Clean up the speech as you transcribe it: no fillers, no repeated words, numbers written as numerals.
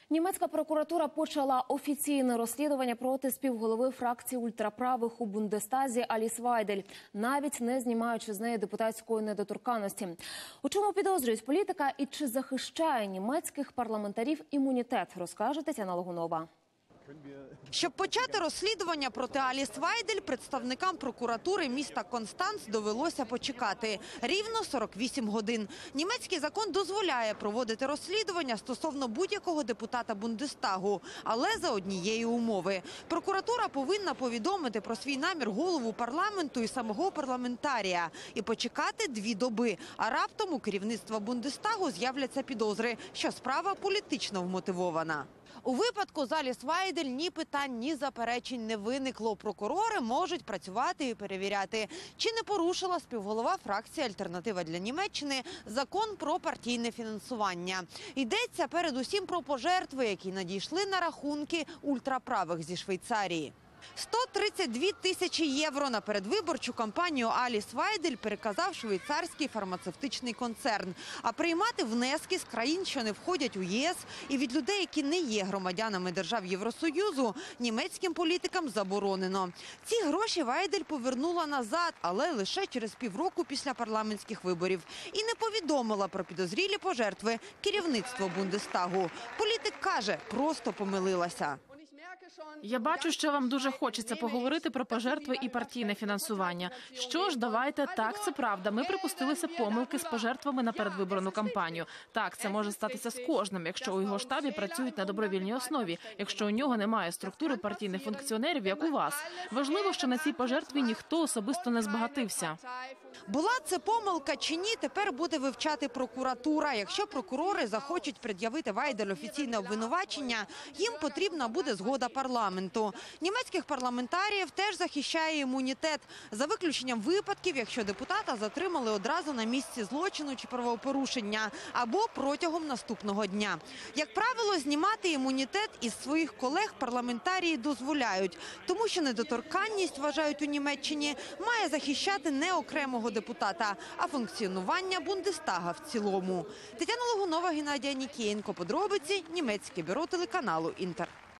Німецька прокуратура почала офіційне розслідування проти співголови фракції ультраправих у Бундестазі Аліс Вайдель, навіть не знімаючи з неї депутатської недоторканності. У чому підозрюють політика і чи захищає німецьких парламентарів імунітет, розкаже Тетяна Логунова. Щоб почати розслідування проти Аліс Вайдель, представникам прокуратури міста Констанц довелося почекати рівно 48 годин. Німецький закон дозволяє проводити розслідування стосовно будь-якого депутата Бундестагу, але за однієї умови. Прокуратура повинна повідомити про свій намір голову парламенту і самого парламентарія і почекати 2 доби, а раптом у керівництва Бундестагу з'являться підозри, що справа політично вмотивована. У випадку з Аліс Вайдель ні питань, ні заперечень не виникло. Прокурори можуть працювати і перевіряти, чи не порушила співголова фракції «Альтернатива для Німеччини» закон про партійне фінансування. Йдеться передусім про пожертви, які надійшли на рахунки ультраправих зі Швейцарії. 132 тисячі євро на передвиборчу кампанію Аліс Вайдель переказав швейцарський фармацевтичний концерн. А приймати внески з країн, що не входять у ЄС, і від людей, які не є громадянами держав Євросоюзу, німецьким політикам заборонено. Ці гроші Вайдель повернула назад, але лише через півроку після парламентських виборів. І не повідомила про підозрілі пожертви керівництво Бундестагу. Політик каже, просто помилилася. Я бачу, що вам дуже хочеться поговорити про пожертви і партійне фінансування. Що ж, давайте, так, це правда. Ми припустилися помилки з пожертвами на передвиборну кампанію. Так, це може статися з кожним, якщо у його штабі працюють на добровільній основі, якщо у нього немає структури партійних функціонерів, як у вас. Важливо, що на цій пожертві ніхто особисто не збагатився. Була це помилка чи ні, тепер буде вивчати прокуратура. Якщо прокурори захочуть пред'явити Вайдель офіційне обвинувачення, їм потрібна буде згода парламенту. Німецьких парламентаріїв теж захищає імунітет, за виключенням випадків, якщо депутата затримали одразу на місці злочину чи правопорушення, або протягом наступного дня. Як правило, знімати імунітет із своїх колег парламентарії дозволяють, тому що недоторканність, вважають у Німеччині, має захищати не окремого депутата, а функціонування Бундестага в цілому. Тетяна Логунова, Геннадій Анікієнко. Подробиці. Німецьке бюро телеканалу «Інтер».